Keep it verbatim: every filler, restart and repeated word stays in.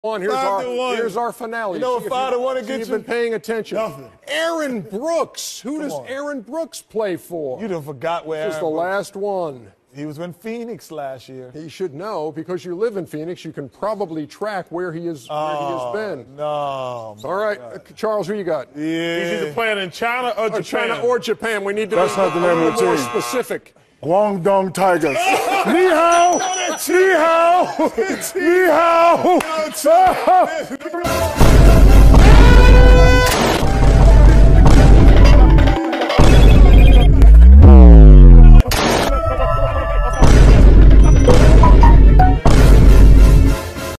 One. Here's Five our to one. here's our finale. You know See what if five you- to one to see get you've you? been paying attention. Nothing. Aaron Brooks. Who Come does on. Aaron Brooks play for? You done forgot where This is Aaron the Brooks- last one. He was in Phoenix last year. He should know because you live in Phoenix. You can probably track where he is. Oh, where he has been. No. All right, uh, Charles, who you got? Yeah. He's either playing in China or Uh, Japan. China or Japan. We need to That's be not the a name of little the more team. specific. Guangdong Tigers. Ni hao. Ni hao. Ni hao.